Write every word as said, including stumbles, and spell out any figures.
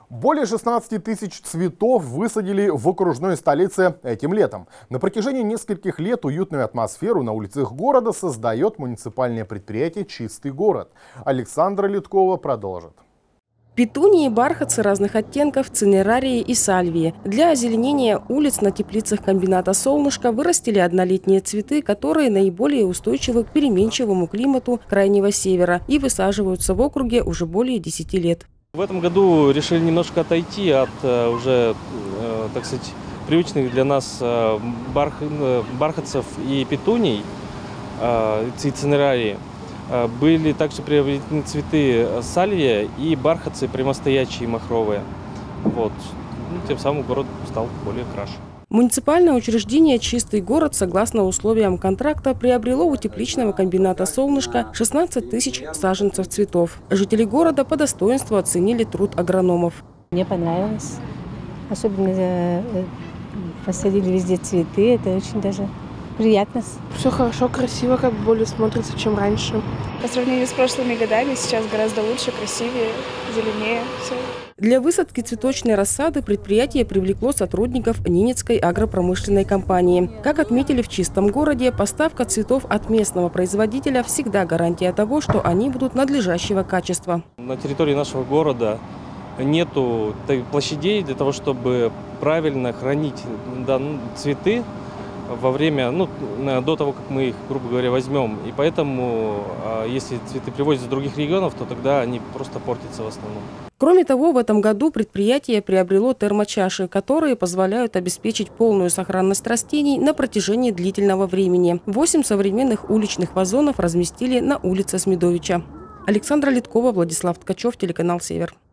Более шестнадцати тысяч цветов высадили в окружной столице этим летом. На протяжении нескольких лет уютную атмосферу на улицах города создает муниципальное предприятие «Чистый город». Александра Литкова продолжит. Петунии, бархатцы разных оттенков, цинерарии и сальвии. Для озеленения улиц на теплицах комбината «Солнышко» вырастили однолетние цветы, которые наиболее устойчивы к переменчивому климату Крайнего Севера и высаживаются в округе уже более десяти лет. В этом году решили немножко отойти от уже, так сказать, привычных для нас барх... бархатцев и петуний, цинерарии. Были также приобретены цветы сальвия и бархатцы прямостоячие махровые. Вот. Ну, тем самым город стал более краше. Муниципальное учреждение «Чистый город» согласно условиям контракта приобрело у тепличного комбината «Солнышко» шестнадцать тысяч саженцев цветов. Жители города по достоинству оценили труд агрономов. Мне понравилось. Особенно посадили везде цветы. Это очень даже приятно. Все хорошо, красиво, как бы более смотрится, чем раньше. По сравнению с прошлыми годами сейчас гораздо лучше, красивее, зеленее все. Для высадки цветочной рассады предприятие привлекло сотрудников Ненецкой агропромышленной компании. Как отметили в Чистом городе, поставка цветов от местного производителя всегда гарантия того, что они будут надлежащего качества. На территории нашего города нету площадей для того, чтобы правильно хранить цветы во время, ну, до того, как мы их, грубо говоря, возьмем. И поэтому, если цветы привозят из других регионов, то тогда они просто портятся в основном. Кроме того, в этом году предприятие приобрело термочаши, которые позволяют обеспечить полную сохранность растений на протяжении длительного времени. Восемь современных уличных вазонов разместили на улице Смедовича. Александра Литкова, Владислав Ткачев, телеканал «Север».